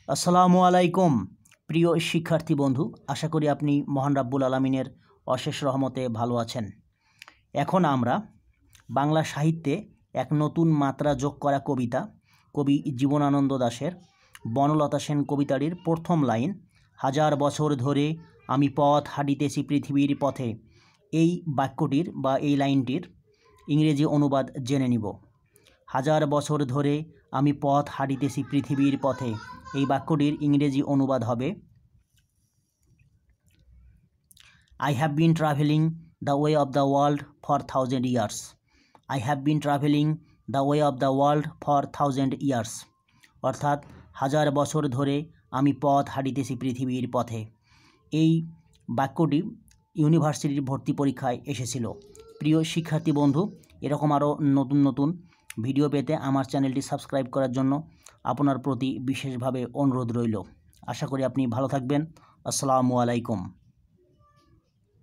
আসসালামু আলাইকুম প্রিয় শিক্ষার্থী বন্ধু, আশা করি আপনি মহান রাব্বুল আলামিনের অশেষ রহমতে ভালো আছেন। এখন আমরা বাংলা সাহিত্যে এক নতুন মাত্রা যোগ করা কবিতা কবি জীবনানন্দ দাশের বনলতা সেন কবিতাটির প্রথম লাইন, হাজার বছর ধরে আমি পথ হাঁটিতেছি পৃথিবীর পথে, এই বাক্যটির বা এই লাইনটির ইংরেজি অনুবাদ জেনে নিব। হাজার বছর ধরে আমি পথ হাঁটিতেছি পৃথিবীর পথে, এই বাক্যটির ইংরেজি অনুবাদ হবে I have been traveling the way of the world for 1000 years. I have been traveling the way of the world for 1000 years. অর্থাৎ হাজার বছর ধরে আমি পথ হাঁটিতেছি পৃথিবীর পথে। এই বাক্যটি ইউনিভার্সিটির ভর্তি পরীক্ষায় এসেছিল। প্রিয় শিক্ষার্থী বন্ধু, এরকম আরও নতুন নতুন ভিডিও পেতে আমার চ্যানেলটি সাবস্ক্রাইব করার জন্য আপনার প্রতি বিশেষভাবে অনুরোধ রইল। আশা করি আপনি ভালো থাকবেন। আসসালামু আলাইকুম।